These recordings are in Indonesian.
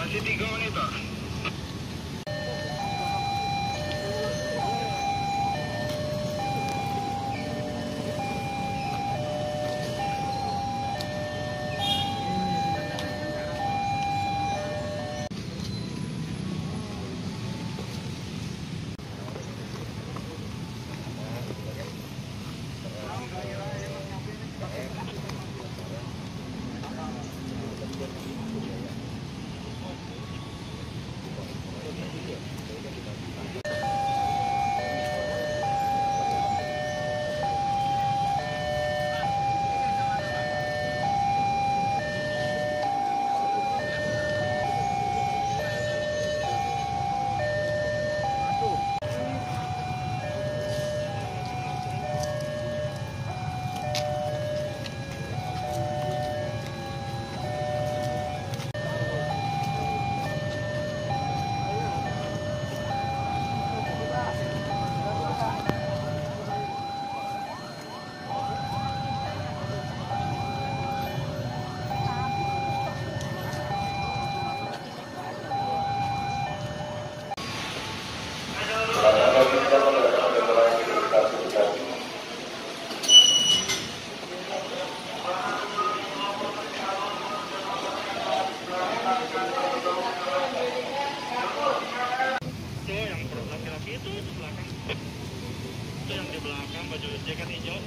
Masih 3 menit, Pak. Itu yang di belakang baju jaket hijau.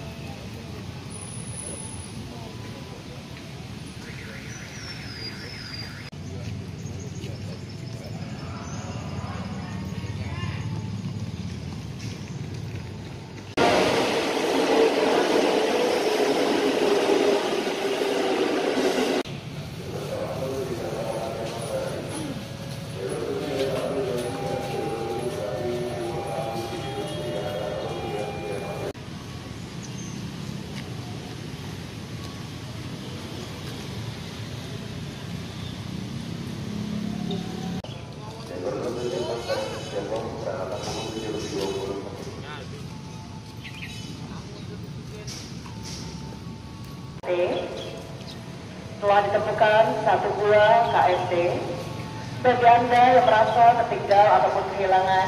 Telah ditemukan 1 buah KST. Bagi Anda yang merasa tertinggal ataupun kehilangan,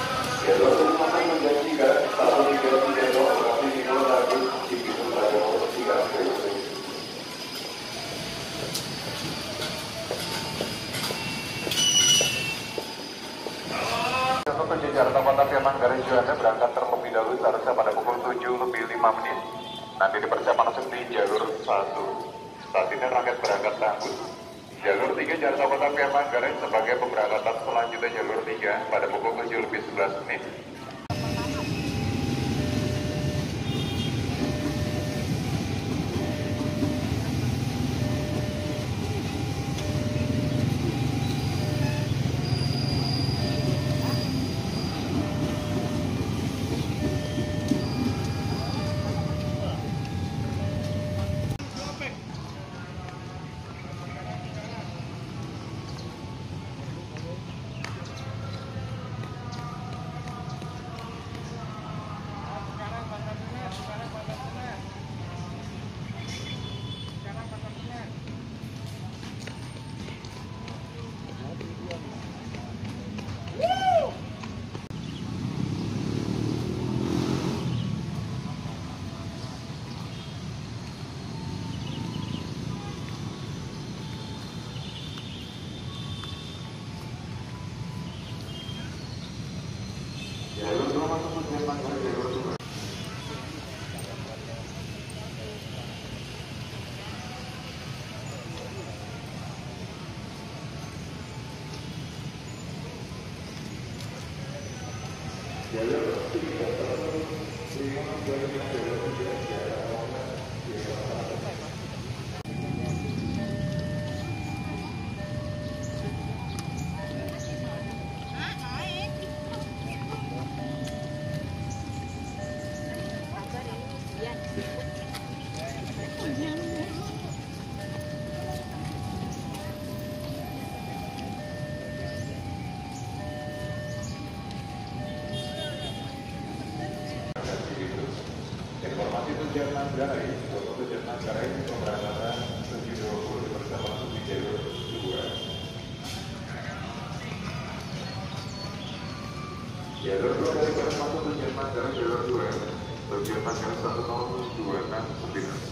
untuk tujuan Jakarta Kota via Manggarai Juanda berangkat terlebih dahulu seharusnya pada pukul 7:05. Nanti dipersiapkan langsung di jalur 1. Saat ini rangkaian berangkat sambut. Jalur 3 Jakarta Kota via Manggarai sebagai pemberangkatan selanjutnya jalur 3 pada pukul 7:11. Informasi tujuan Manggarai, untuk tujuan Manggarai pemberangkatan 7:20 dipersiapkan langsung di jalur 2. Jalur 2 dari garis masuk tujuan Manggarai jalur 2, tujuan Manggarai 10269.